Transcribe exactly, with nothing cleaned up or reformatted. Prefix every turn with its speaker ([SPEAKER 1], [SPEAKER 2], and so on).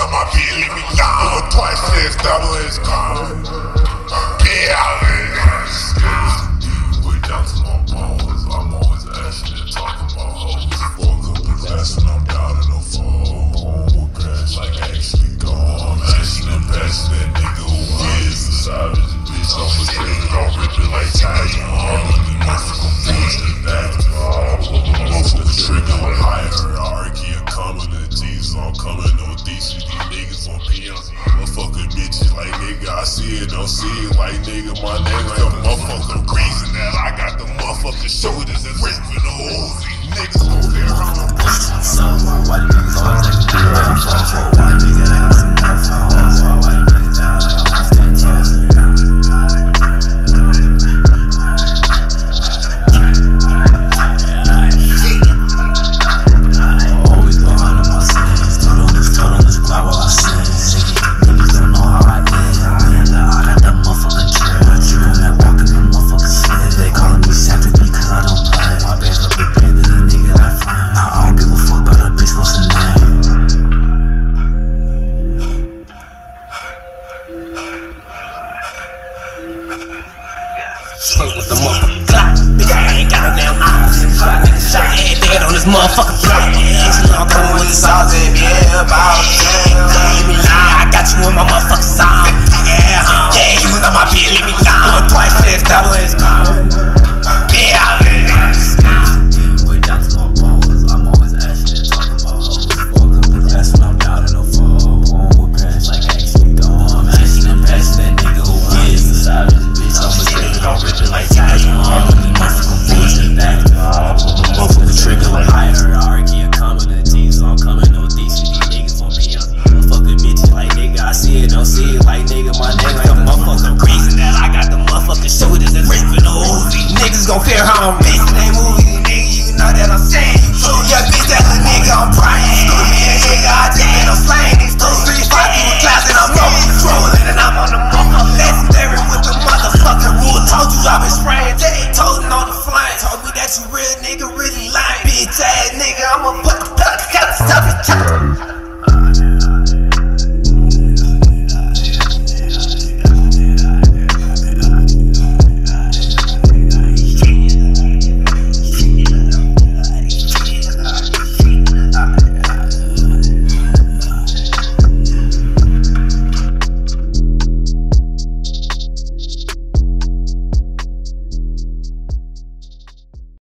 [SPEAKER 1] on my feet, leave me down. Twice says double is gone. Yeah, way down to my balls. I'm always asking and talking about hoes. Fuck up the glass and I'm down in the fall. With pass like actually gone. I'm asking and passing that nigga who is the savage bitch. I'm a straight, I'll rip it like Tiger. I'm looking motherfucking force to that. Motherfucking trigger like hierarchy. I'm coming to Jesus, I'm coming on these these niggas on P M V. Motherfucking bitches like nigga, I see it, don't see it like nigga. My name like the motherfucking reason that I got the motherfucking shoulders and ripping the Uzi. Niggas go there, I'm a bitch.
[SPEAKER 2] White niggas always like to do it. I'm trying to white nigga, they got some tough hoes. White niggas down, I'm staying tough.
[SPEAKER 3] Smoke with the motherfucking Glock. Nigga, I ain't got no damn eyes. Shot nigga, shot every dead on this motherfucking block. Yeah, I'm coming with the sauce and yeah, about damn. Leave me lie, I got you in my motherfucking song. Yeah, huh? Yeah, you was on my beat, leave me down. Twice says double is gone. Yeah, way down to my balls. I'm always asking and talking about hoes. Fuck up the glass when I'm down in the fall. Born with pass like actually gone. I'm asking and passing that nigga who is the savage. Don't rip it like Tiger. I'm looking motherfucking force to that. Motherfucking trigger like hierarchy. I'm coming to Jesus, I'm coming on these these niggas on P M V. Motherfucking bitches like nigga, I see it, don't see it like nigga. My name like the motherfucking reason that I got the motherfucking shoulders and ripping the Uzi. Niggas gon' fear how I'm bitch. They movie, nigga, you know that I'm saying you true. Yeah, bitch, that little nigga, I'm praying. Screw me a nigga, I damn, I'm slaying these two, three, five, through the clouds and I'm over controlling and I'm on the motherfucking legendary with the motherfucking rule. Told you I been spraying, they told on the flame. Told me that you real nigga, really lying. Bitch ass nigga, I'ma put the stuff, stuff, stuff.